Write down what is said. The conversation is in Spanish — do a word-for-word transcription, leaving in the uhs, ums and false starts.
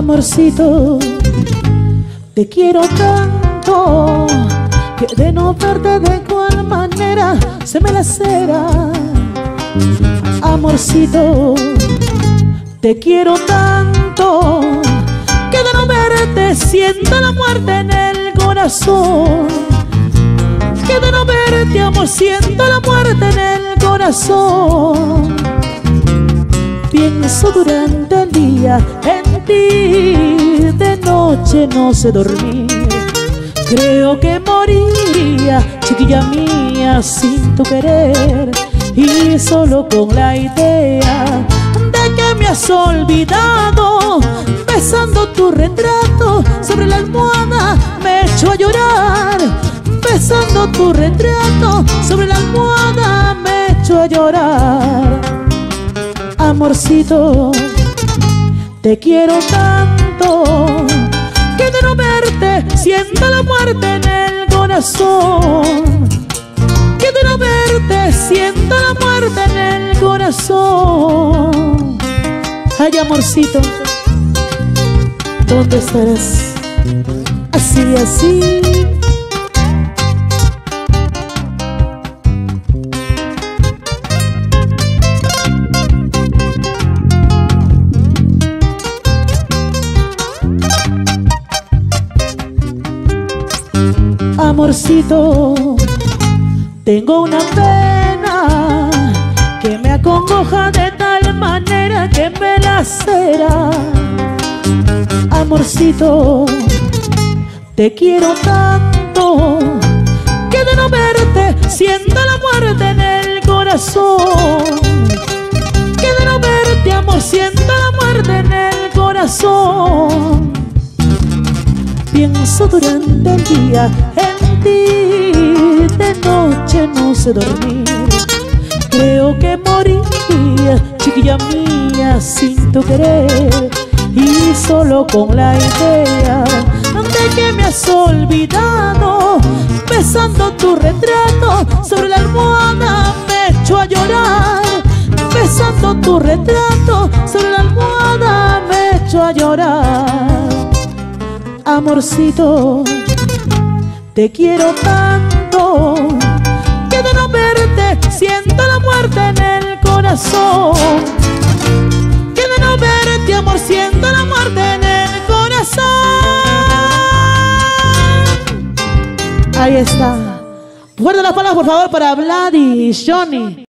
Amorcito, te quiero tanto que de no verte de igual manera se me lacera. Amorcito, te quiero tanto que de no verte siento la muerte en el corazón. Que de no verte, amor, siento la muerte en el corazón. Pienso durante el día en ti, de noche no sé dormir. Creo que moriría, chiquilla mía, sin tu querer. Y solo con la idea de que me has olvidado, besando tu retrato sobre la almohada me echo a llorar. Besando tu retrato sobre la almohada me echo a llorar. Amorcito, te quiero tanto que de no verte siento la muerte en el corazón. Que de no verte siento la muerte en el corazón. Ay, amorcito, ¿dónde estarás? Así, así. Amorcito, tengo una pena que me acongoja de tal manera que me lacera. Amorcito, te quiero tanto que de no verte siento la muerte en el corazón. Que de no verte, amor, siento la muerte en el corazón. Pienso durante el día en ti, de noche no sé dormir. Creo que moriría, chiquilla mía, sin tu querer. Y solo con la idea de que me has olvidado, besando tu retrato sobre la almohada me echo a llorar. Besando tu retrato sobre la almohada me echo a llorar. Amorcito, te quiero tanto que de no verte siento la muerte en el corazón. Que de no verte, amor, siento la muerte en el corazón. Ahí está. Fuerte las palabras, por favor, para Vlad y Johnny.